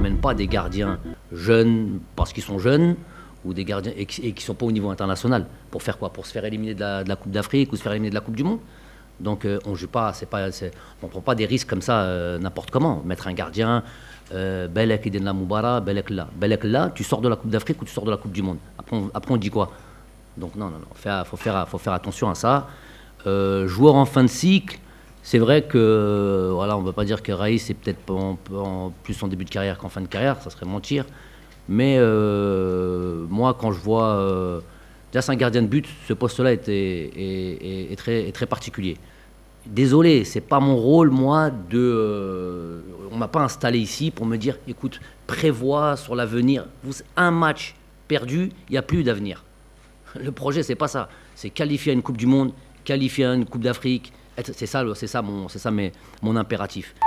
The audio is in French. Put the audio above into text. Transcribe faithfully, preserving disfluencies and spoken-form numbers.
ramène pas des gardiens jeunes parce qu'ils sont jeunes ou des gardiens et qui ne sont pas au niveau international. Pour faire quoi? Pour se faire éliminer de la, de la Coupe d'Afrique ou se faire éliminer de la Coupe du Monde. Donc euh, on joue pas, c'est pas, on prend pas des risques comme ça euh, n'importe comment. Mettre un gardien, euh, Belek Iden la Moubara, Belek là, Belek là, tu sors de la Coupe d'Afrique ou tu sors de la Coupe du Monde. Après on, après on dit quoi? Donc non, non, non, faut, faut, faire, faut faire attention à ça. Euh, joueur en fin de cycle, c'est vrai que voilà, on ne va pas dire que Raïs est peut-être en, en plus en début de carrière qu'en fin de carrière, ça serait mentir. Mais euh, moi, quand je vois euh, déjà c'est un gardien de but, ce poste-là est, est, est, est, très, est très particulier. Désolé, c'est pas mon rôle, moi, de. Euh, on m'a pas installé ici pour me dire, écoute, prévois sur l'avenir. Un match perdu, il n'y a plus d'avenir. Le projet, c'est pas ça. C'est qualifier à une Coupe du Monde, qualifier à une Coupe d'Afrique. C'est ça, c'est ça, mon, c'est ça mes, mon impératif.